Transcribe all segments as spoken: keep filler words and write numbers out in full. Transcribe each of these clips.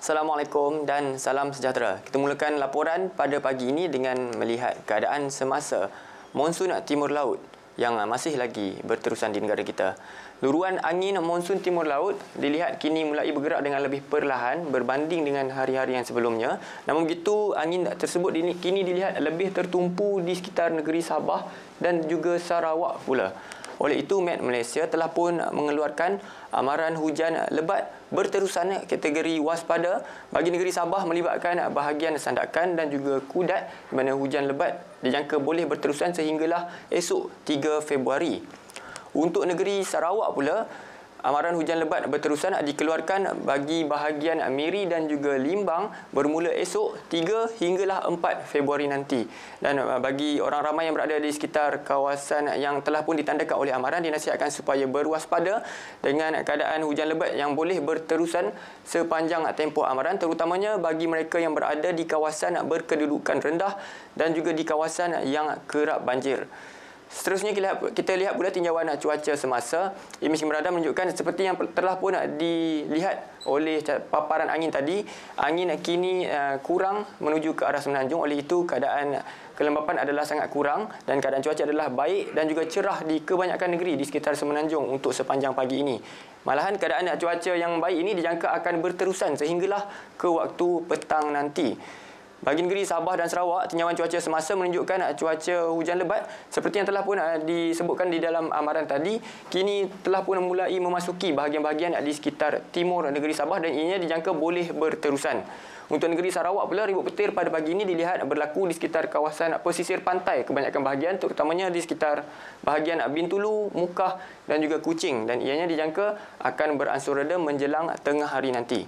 Assalamualaikum dan salam sejahtera. Kita mulakan laporan pada pagi ini dengan melihat keadaan semasa monsun timur laut yang masih lagi berterusan di negara kita. Luruan angin monsun timur laut dilihat kini mulai bergerak dengan lebih perlahan berbanding dengan hari-hari yang sebelumnya. Namun begitu, angin tersebut kini dilihat lebih tertumpu di sekitar negeri Sabah dan juga Sarawak pula. Oleh itu, Met Malaysia telah pun mengeluarkan amaran hujan lebat berterusan kategori waspada bagi negeri Sabah melibatkan bahagian Sandakan dan juga Kudat, di mana hujan lebat dijangka boleh berterusan sehinggalah esok tiga Februari. Untuk negeri Sarawak pula, amaran hujan lebat berterusan dikeluarkan bagi bahagian Miri dan juga Limbang bermula esok tiga hinggalah empat Februari nanti. Dan bagi orang ramai yang berada di sekitar kawasan yang telah pun ditandakan oleh amaran, dinasihatkan supaya berwaspada dengan keadaan hujan lebat yang boleh berterusan sepanjang tempoh amaran, terutamanya bagi mereka yang berada di kawasan berkedudukan rendah dan juga di kawasan yang kerap banjir. Seterusnya kita lihat pula tinjauan cuaca semasa. Imej berada menunjukkan seperti yang telah pun dilihat oleh paparan angin tadi, angin kini kurang menuju ke arah semenanjung. Oleh itu keadaan kelembapan adalah sangat kurang dan keadaan cuaca adalah baik dan juga cerah di kebanyakan negeri di sekitar semenanjung untuk sepanjang pagi ini. Malahan keadaan cuaca yang baik ini dijangka akan berterusan sehinggalah ke waktu petang nanti. Bagi negeri Sabah dan Sarawak, tinjauan cuaca semasa menunjukkan cuaca hujan lebat seperti yang telah pun disebutkan di dalam amaran tadi, kini telah pun mulai memasuki bahagian-bahagian di sekitar timur negeri Sabah dan ianya dijangka boleh berterusan. Untuk negeri Sarawak pula, ribut petir pada pagi ini dilihat berlaku di sekitar kawasan pesisir pantai kebanyakan bahagian, terutamanya di sekitar bahagian Bintulu, Mukah dan juga Kuching, dan ianya dijangka akan beransur reda menjelang tengah hari nanti.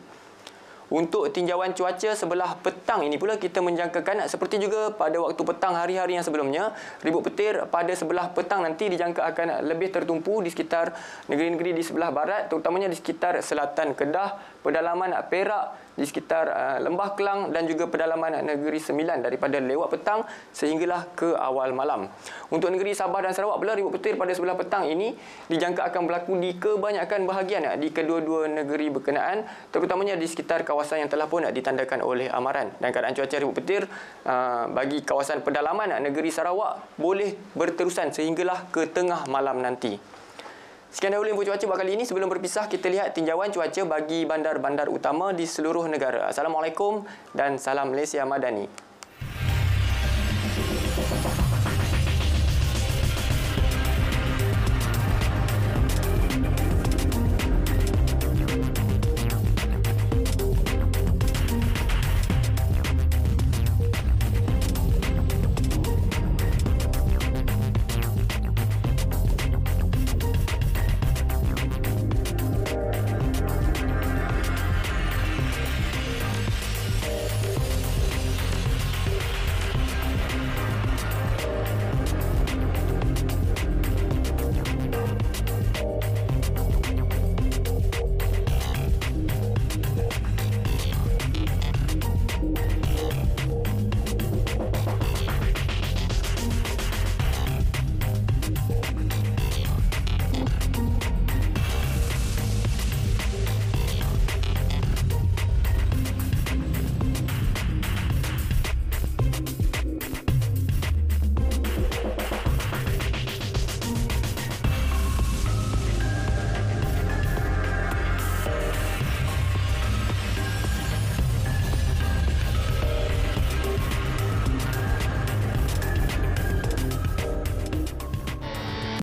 Untuk tinjauan cuaca sebelah petang ini pula, kita menjangkakan seperti juga pada waktu petang hari-hari yang sebelumnya, ribut petir pada sebelah petang nanti dijangka akan lebih tertumpu di sekitar negeri-negeri di sebelah barat, terutamanya di sekitar selatan Kedah, pedalaman Perak, di sekitar uh, Lembah Kelang dan juga pedalaman negeri Sembilan daripada lewat petang sehinggalah ke awal malam. Untuk negeri Sabah dan Sarawak pula, ribut petir pada sebelah petang ini dijangka akan berlaku di kebanyakan bahagian di kedua-dua negeri berkenaan, terutamanya di sekitar kawasan yang telah pun ditandakan oleh amaran. Dan keadaan cuaca ribut petir uh, bagi kawasan pedalaman negeri Sarawak boleh berterusan sehinggalah ke tengah malam nanti. Sekian dahulu info cuaca buat kali ini. Sebelum berpisah, kita lihat tinjauan cuaca bagi bandar-bandar utama di seluruh negara. Assalamualaikum dan salam Malaysia Madani.